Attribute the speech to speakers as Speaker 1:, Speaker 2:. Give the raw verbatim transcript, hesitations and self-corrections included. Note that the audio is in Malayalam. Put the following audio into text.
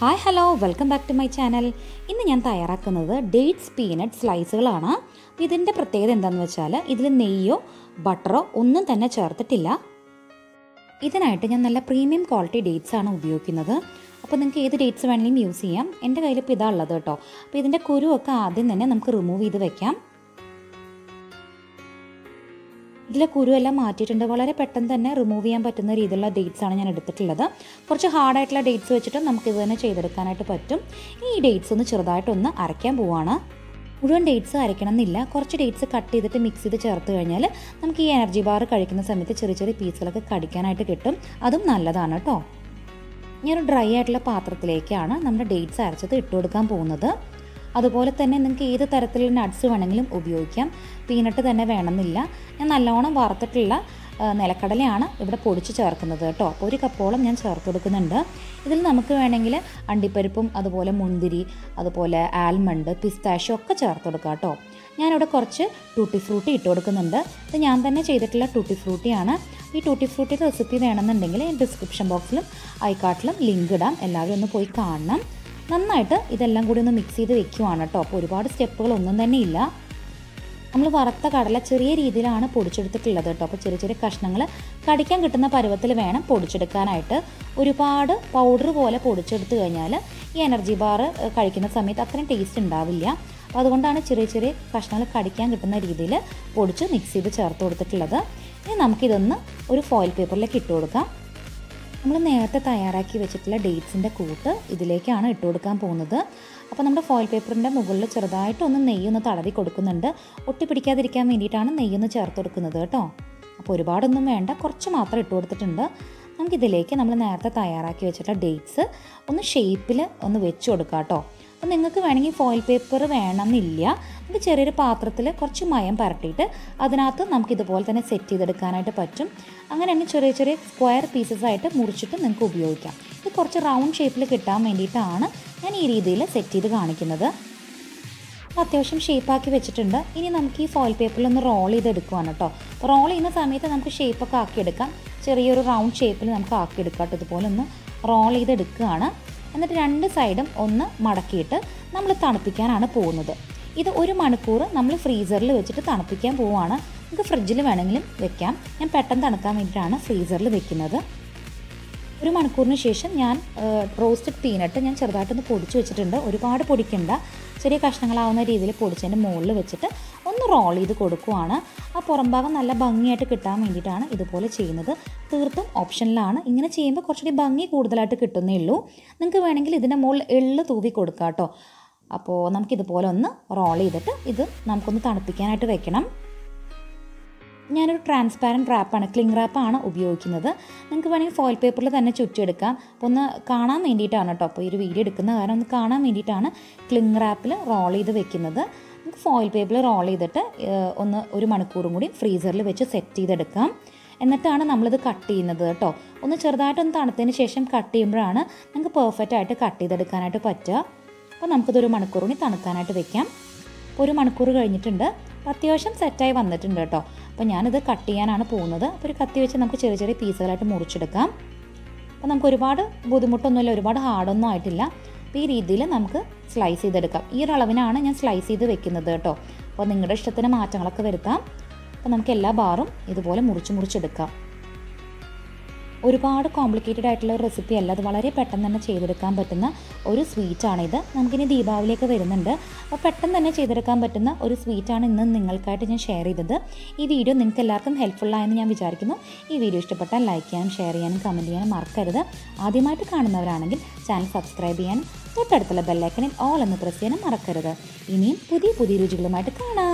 Speaker 1: Hi hello welcome back to my channel. ഇന്ന് ഞാൻ തയ്യാറാക്കുന്നത് ഡേറ്റ്സ് പീനട്ട് സ്ലൈസുകളാണ്. അപ്പോൾ ഇതിൻ്റെ പ്രത്യേകത എന്താണെന്ന് വെച്ചാൽ ഇതിൽ നെയ്യോ ബട്ടറോ ഒന്നും തന്നെ ചേർത്തിട്ടില്ല. ഇതിനായിട്ട് ഞാൻ നല്ല പ്രീമിയം ക്വാളിറ്റി ഡേറ്റ്സ് ആണ് ഉപയോഗിക്കുന്നത്. അപ്പോൾ നിങ്ങൾക്ക് ഏത് ഡേറ്റ്സ് വേണമെങ്കിലും യൂസ് ചെയ്യാം. എൻ്റെ കയ്യിലിപ്പോൾ ഇതാ ഉള്ളത് കേട്ടോ. അപ്പോൾ ഇതിൻ്റെ കുരുവൊക്കെ ആദ്യം തന്നെ നമുക്ക് റിമൂവ് ചെയ്ത് വെക്കാം. ഇതിലെ കുരുവെല്ലാം മാറ്റിയിട്ടുണ്ട്. വളരെ പെട്ടെന്ന് തന്നെ റിമൂവ് ചെയ്യാൻ പറ്റുന്ന രീതിയിലുള്ള ഡേറ്റ്സ് ആണ് ഞാൻ എടുത്തിട്ടുള്ളത്. കുറച്ച് ഹാർഡായിട്ടുള്ള ഡേറ്റ്സ് വെച്ചിട്ട് നമുക്കിത് തന്നെ ചെയ്തെടുക്കാനായിട്ട് പറ്റും. ഈ ഡേറ്റ്സ് ഒന്ന് ചെറുതായിട്ടൊന്ന് അരയ്ക്കാൻ പോവുകയാണ്. മുഴുവൻ ഡേറ്റ്സ് അരയ്ക്കണം എന്നില്ല. കുറച്ച് ഡേറ്റ്സ് കട്ട് ചെയ്തിട്ട് മിക്സ് ചെയ്ത് ചേർത്ത് കഴിഞ്ഞാൽ നമുക്ക് ഈ എനർജി ബാർ കഴിക്കുന്ന സമയത്ത് ചെറിയ ചെറിയ പീസുകളൊക്കെ കടിക്കാനായിട്ട് കിട്ടും. അതും നല്ലതാണ് കേട്ടോ. ഞാനൊരു ഡ്രൈ ആയിട്ടുള്ള പാത്രത്തിലേക്കാണ് നമ്മുടെ ഡേറ്റ്സ് അരച്ചത് ഇട്ട് കൊടുക്കാൻ പോകുന്നത്. അതുപോലെ തന്നെ നിങ്ങൾക്ക് ഏത് തരത്തിലുള്ള നട്ട്സ് വേണമെങ്കിലും ഉപയോഗിക്കാം. പീനട്ട് തന്നെ വേണമെന്നില്ല. ഞാൻ നല്ലോണം വറുത്തിട്ടുള്ള നിലക്കടലയാണ് ഇവിടെ പൊടിച്ച് ചേർക്കുന്നത് കേട്ടോ. അപ്പോൾ ഒരു കപ്പോളം ഞാൻ ചേർത്ത് കൊടുക്കുന്നുണ്ട്. ഇതിൽ നമുക്ക് വേണമെങ്കിൽ അണ്ടിപ്പരിപ്പും അതുപോലെ മുന്തിരി അതുപോലെ ആൽമണ്ട് പിസ്താഷ്യോ ഒക്കെ ചേർത്ത് കൊടുക്കാം കേട്ടോ. ഞാനിവിടെ കുറച്ച് ടൂട്ടി ഫ്രൂട്ടി ഇട്ട് കൊടുക്കുന്നുണ്ട്. ഇത് ഞാൻ തന്നെ ചെയ്തിട്ടുള്ള ടൂട്ടി ഫ്രൂട്ടിയാണ്. ഈ ടൂട്ടി ഫ്രൂട്ടിയുടെ റെസിപ്പി വേണമെന്നുണ്ടെങ്കിൽ ഡിസ്ക്രിപ്ഷൻ ബോക്സിലും ഐക്കാർട്ടിലും ലിങ്ക് ഇടാം. എല്ലാവരും ഒന്ന് പോയി കാണണം. നന്നായിട്ട് ഇതെല്ലാം കൂടി ഒന്ന് മിക്സ് ചെയ്ത് വെക്കുവാണ് കേട്ടോ. അപ്പോൾ ഒരുപാട് സ്റ്റെപ്പുകളൊന്നും തന്നെ ഇല്ല. നമ്മൾ വറുത്ത കടല ചെറിയ രീതിയിലാണ് പൊടിച്ചെടുത്തിട്ടുള്ളത് കേട്ടോ. അപ്പോൾ ചെറിയ ചെറിയ കഷ്ണങ്ങൾ കടിക്കാൻ കിട്ടുന്ന പരുവത്തിൽ വേണം പൊടിച്ചെടുക്കാനായിട്ട്. ഒരുപാട് പൗഡർ പോലെ പൊടിച്ചെടുത്ത് കഴിഞ്ഞാൽ ഈ എനർജി ബാർ കഴിക്കുന്ന സമയത്ത് അത്രയും ടേസ്റ്റ് ഉണ്ടാവില്ല. അപ്പോൾ അതുകൊണ്ടാണ് ചെറിയ ചെറിയ കഷ്ണങ്ങൾ കടിക്കാൻ കിട്ടുന്ന രീതിയിൽ പൊടിച്ച് മിക്സ് ചെയ്ത് ചേർത്ത് കൊടുത്തിട്ടുള്ളത്. ഇനി നമുക്കിതൊന്ന് ഒരു ഫോയിൽ പേപ്പറിലേക്ക് ഇട്ട് കൊടുക്കാം. നമ്മൾ നേരത്തെ തയ്യാറാക്കി വെച്ചിട്ടുള്ള ഡേറ്റ്സിൻ്റെ കൂട്ട് ഇതിലേക്കാണ് ഇട്ട് കൊടുക്കാൻ പോകുന്നത്. അപ്പോൾ നമ്മുടെ ഫോയിൽ പേപ്പറിൻ്റെ മുകളിൽ ചെറുതായിട്ടൊന്ന് നെയ്യൊന്ന് തടവി കൊടുക്കുന്നുണ്ട്. ഒട്ടി പിടിക്കാതിരിക്കാൻ വേണ്ടിയിട്ടാണ് നെയ്യൊന്ന് ചേർത്ത് കൊടുക്കുന്നത് കേട്ടോ. അപ്പോൾ ഒരുപാടൊന്നും വേണ്ട, കുറച്ച് മാത്രം ഇട്ട് കൊടുത്തിട്ടുണ്ട്. നമുക്കിതിലേക്ക് നമ്മൾ നേരത്തെ തയ്യാറാക്കി വെച്ചിട്ടുള്ള ഡേറ്റ്സ് ഒന്ന് ഷേപ്പിൽ ഒന്ന് വെച്ച് കൊടുക്കാം കേട്ടോ. അപ്പോൾ നിങ്ങൾക്ക് വേണമെങ്കിൽ ഫോയിൽ പേപ്പർ വേണമെന്നില്ല. നമുക്ക് ചെറിയൊരു പാത്രത്തിൽ കുറച്ച് മയം പരട്ടിയിട്ട് അതിനകത്ത് നമുക്കിതുപോലെ തന്നെ സെറ്റ് ചെയ്തെടുക്കാനായിട്ട് പറ്റും. അങ്ങനെ തന്നെ ചെറിയ ചെറിയ സ്ക്വയർ പീസസ് ആയിട്ട് മുറിച്ചിട്ട് നിങ്ങൾക്ക് ഉപയോഗിക്കാം. ഇത് കുറച്ച് റൗണ്ട് ഷേപ്പിൽ കിട്ടാൻ വേണ്ടിയിട്ടാണ് ഞാൻ ഈ രീതിയിൽ സെറ്റ് ചെയ്ത് കാണിക്കുന്നത്. അപ്പോൾ അത്യാവശ്യം ഷേപ്പാക്കി വെച്ചിട്ടുണ്ട്. ഇനി നമുക്ക് ഈ ഫോയിൽ പേപ്പറിൽ ഒന്ന് റോൾ ചെയ്തെടുക്കുവാണ് കേട്ടോ. റോൾ ചെയ്യുന്ന സമയത്ത് നമുക്ക് ഷേപ്പൊക്കെ ആക്കിയെടുക്കാം. ചെറിയൊരു റൗണ്ട് ഷേപ്പിൽ നമുക്ക് ആക്കിയെടുക്കാം കേട്ടോ. ഇതുപോലെ ഒന്ന് റോൾ ചെയ്തെടുക്കുകയാണ്. എന്നിട്ട് രണ്ട് സൈഡും ഒന്ന് മടക്കിയിട്ട് നമ്മൾ തണുപ്പിക്കാനാണ് പോകുന്നത്. ഇത് ഒരു മണിക്കൂർ നമ്മൾ ഫ്രീസറിൽ വെച്ചിട്ട് തണുപ്പിക്കാൻ പോവുകയാണ്. നമുക്ക് ഫ്രിഡ്ജിൽ വേണമെങ്കിലും വെക്കാം. ഞാൻ പെട്ടെന്ന് തണുക്കാൻ വേണ്ടിയിട്ടാണ് ഫ്രീസറിൽ വെക്കുന്നത്. ഒരു മണിക്കൂറിന് ശേഷം ഞാൻ റോസ്റ്റഡ് പീനട്ട് ഞാൻ ചെറുതായിട്ടൊന്ന് പൊടിച്ച് വെച്ചിട്ടുണ്ട്. ഒരുപാട് പൊടിക്കണ്ട, ചെറിയ കഷ്ണങ്ങളാവുന്ന രീതിയിൽ പൊടിച്ചതിൻ്റെ മുകളിൽ വെച്ചിട്ട് ഒന്ന് റോൾ ചെയ്ത് കൊടുക്കുവാണ്. ആ പുറം ഭാഗം നല്ല ഭംഗിയായിട്ട് കിട്ടാൻ വേണ്ടിയിട്ടാണ് ഇതുപോലെ ചെയ്യുന്നത്. തീർത്തും ഓപ്ഷനിലാണ്. ഇങ്ങനെ ചെയ്യുമ്പോൾ കുറച്ചുകൂടി ഭംഗി കൂടുതലായിട്ട് കിട്ടുന്നേ ഉള്ളൂ. നിങ്ങൾക്ക് വേണമെങ്കിൽ ഇതിൻ്റെ മുകളിൽ എള്ള് തൂവി കൊടുക്കാം കേട്ടോ. അപ്പോൾ നമുക്കിതുപോലെ ഒന്ന് റോൾ ചെയ്തിട്ട് ഇത് നമുക്കൊന്ന് തണുപ്പിക്കാനായിട്ട് വെക്കണം. ഞാനൊരു ട്രാൻസ്പാരൻറ്റ് റാപ്പാണ്, ക്ലിങ് റാപ്പാണ് ഉപയോഗിക്കുന്നത്. നിങ്ങൾക്ക് വേണമെങ്കിൽ ഫോയിൽ പേപ്പറിൽ തന്നെ ചുറ്റിയെടുക്കാം. അപ്പോൾ ഒന്ന് കാണാൻ വേണ്ടിയിട്ടാണ് കേട്ടോ. അപ്പോൾ ഈ ഒരു വീഡിയോ എടുക്കുന്ന കാരണം ഒന്ന് കാണാൻ വേണ്ടിയിട്ടാണ് ക്ലിങ് റാപ്പിൽ റോൾ ചെയ്ത് വെക്കുന്നത്. നമുക്ക് ഫോയിൽ പേപ്പറിൽ റോൾ ചെയ്തിട്ട് ഒന്ന് ഒരു മണിക്കൂറും കൂടി ഫ്രീസറിൽ വെച്ച് സെറ്റ് ചെയ്തെടുക്കാം. എന്നിട്ടാണ് നമ്മളിത് കട്ട് ചെയ്യുന്നത് കേട്ടോ. ഒന്ന് ചെറുതായിട്ടൊന്ന് തണുത്തതിന് ശേഷം കട്ട് ചെയ്യുമ്പോഴാണ് നമുക്ക് പെർഫെക്റ്റ് ആയിട്ട് കട്ട് ചെയ്തെടുക്കാനായിട്ട് പറ്റുക. അപ്പോൾ നമുക്കിതൊരു മണിക്കൂർ കൂടി തണുക്കാനായിട്ട് വെക്കാം. അപ്പോൾ ഒരു മണിക്കൂർ കഴിഞ്ഞിട്ടുണ്ട്. അത്യാവശ്യം സെറ്റായി വന്നിട്ടുണ്ട് കേട്ടോ. അപ്പോൾ ഞാനിത് കട്ട് ചെയ്യാനാണ് പോകുന്നത്. അപ്പോൾ ഒരു കത്തി വെച്ച് നമുക്ക് ചെറിയ ചെറിയ പീസുകളായിട്ട് മുറിച്ചെടുക്കാം. അപ്പോൾ നമുക്ക് ഒരുപാട് ബുദ്ധിമുട്ടൊന്നുമില്ല, ഒരുപാട് ഹാർഡൊന്നും ആയിട്ടില്ല. അപ്പോൾ ഈ രീതിയിൽ നമുക്ക് സ്ലൈസ് ചെയ്തെടുക്കാം. ഈ ഒരു അളവിനാണ് ഞാൻ സ്ലൈസ് ചെയ്ത് വെക്കുന്നത് കേട്ടോ. അപ്പോൾ നിങ്ങളുടെ ഇഷ്ടത്തിന് മാറ്റങ്ങളൊക്കെ വരുത്താം. അപ്പോൾ നമുക്ക് എല്ലാ ബാറും ഇതുപോലെ മുറിച്ച് മുറിച്ചെടുക്കാം. ഒരുപാട് കോംപ്ലിക്കേറ്റഡ് ആയിട്ടുള്ള ഒരു റെസിപ്പി അല്ല. അത് വളരെ പെട്ടെന്ന് തന്നെ ചെയ്തെടുക്കാൻ പറ്റുന്ന ഒരു സ്വീറ്റാണിത്. നമുക്കിനി ദീപാവലിയൊക്കെ വരുന്നുണ്ട്. അപ്പോൾ പെട്ടെന്ന് തന്നെ ചെയ്തെടുക്കാൻ പറ്റുന്ന ഒരു സ്വീറ്റാണ് ഇന്ന് നിങ്ങൾക്കായിട്ട് ഞാൻ ഷെയർ ചെയ്തത്. ഈ വീഡിയോ നിങ്ങൾക്ക് എല്ലാവർക്കും ഹെൽപ്ഫുള്ളായെന്ന് ഞാൻ വിചാരിക്കുന്നു. ഈ വീഡിയോ ഇഷ്ടപ്പെട്ടാൽ ലൈക്ക് ചെയ്യാനും ഷെയർ ചെയ്യാനും കമൻറ്റ് ചെയ്യാനും മറക്കരുത്. ആദ്യമായിട്ട് കാണുന്നവരാണെങ്കിൽ ചാനൽ സബ്സ്ക്രൈബ് ചെയ്യാനും തൊട്ടടുത്തുള്ള ബെല്ലൈക്കണിൽ ഓൾ എന്ന് പ്രസ് ചെയ്യാനും മറക്കരുത്. ഇനിയും പുതിയ പുതിയ രുചികളുമായിട്ട് കാണാം.